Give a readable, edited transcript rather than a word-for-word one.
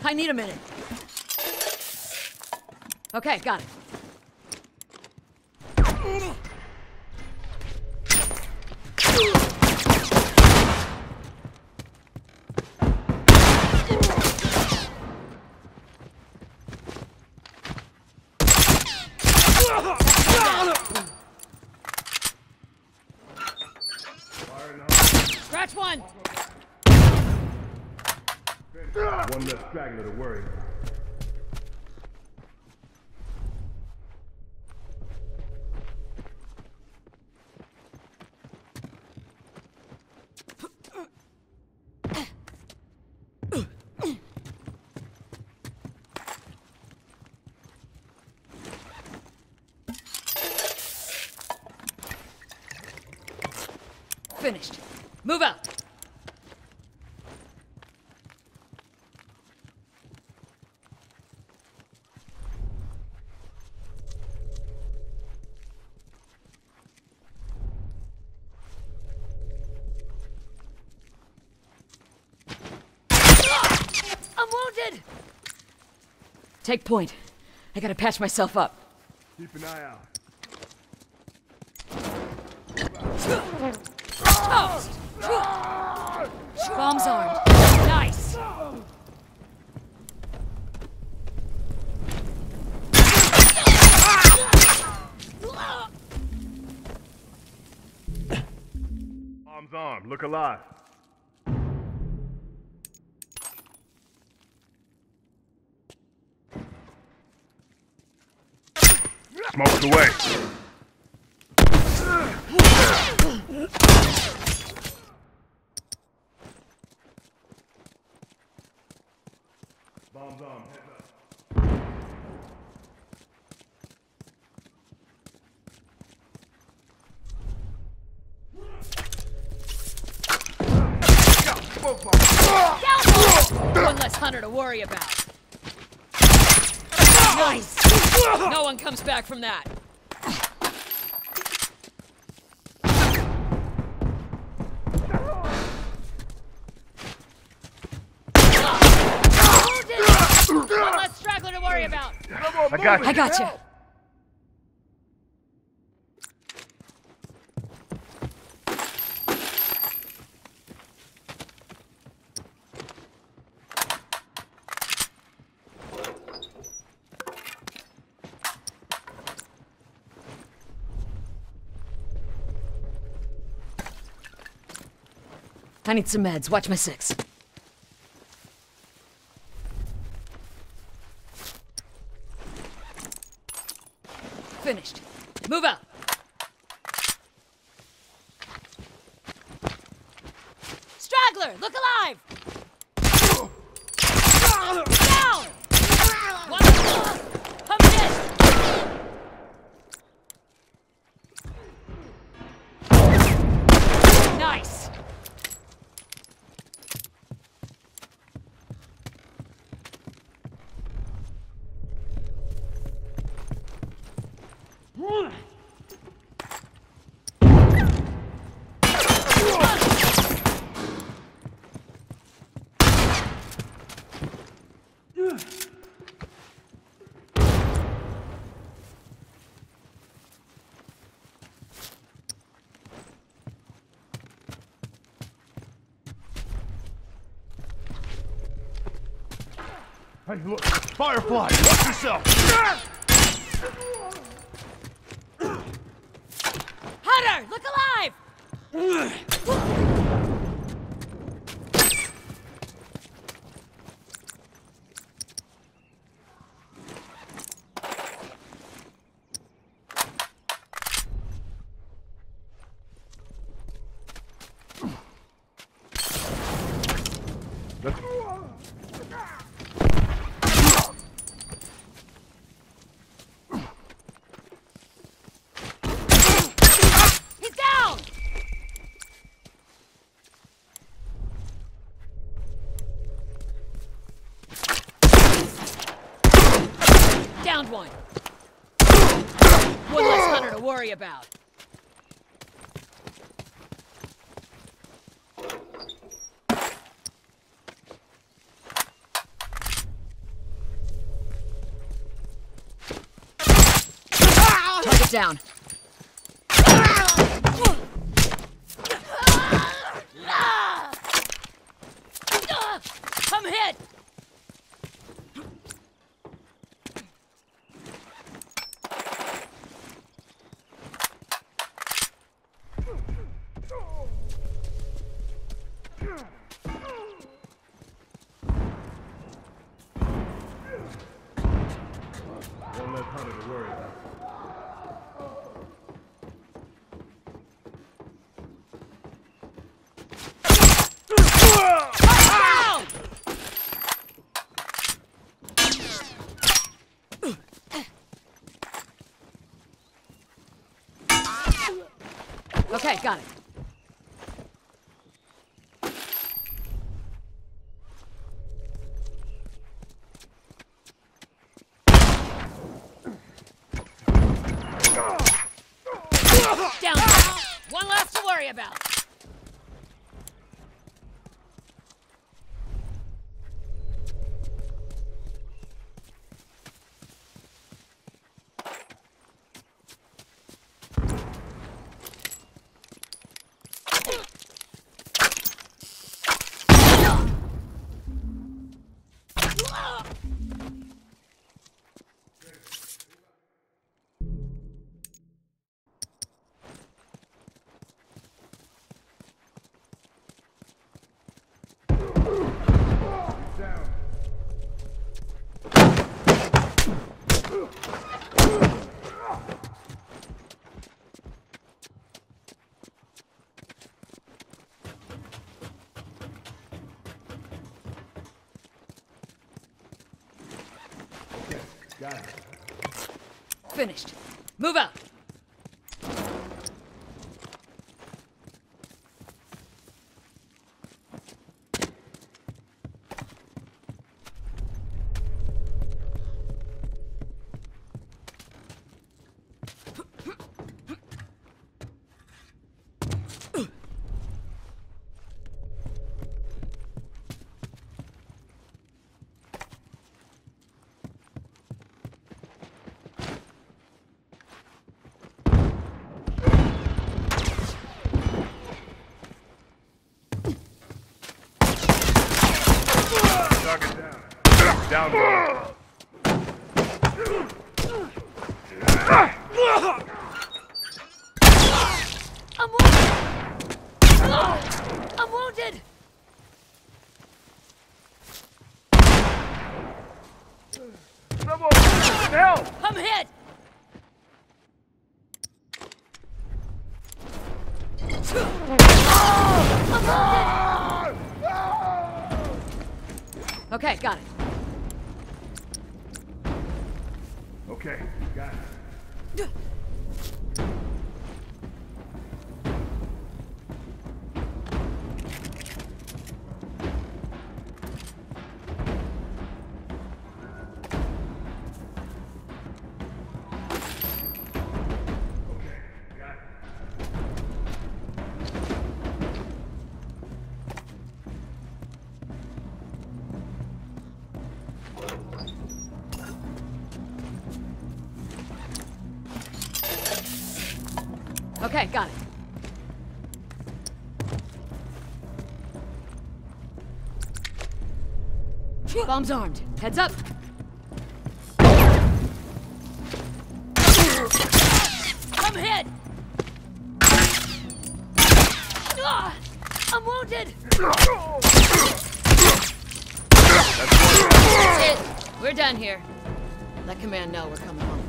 I need a minute. Okay, got it. Scratch one! One less straggler to worry about. Finished. Move out. I'm wounded! Take point. I gotta patch myself up. Keep an eye out. Bomb's armed. Nice! Bomb's armed. Look alive. Smoked away. Bombs armed. Heads up. One less hunter to worry about. Nice! No one comes back from that. One less straggler to worry about. I got you. I gotcha. I need some meds. Watch my six. Finished. Move out. Straggler, look alive! Down! One more. Come in! Nice! Hey, look. Firefly! Watch yourself! Hunter, look alive! He's down! Downed one. One less hunter to worry about. down. I'm hit! One less hunter to worry about. Okay, got it. Down! One less to worry about. Got it. Finished. Move out. Target down. Down one. I'm wounded! I'm wounded! Someone, help! I'm hit! Okay, got it. Okay, got it. Okay, got it. Bomb's armed. Heads up. I'm hit! I'm wounded! That's it. We're done here. Let command know we're coming home.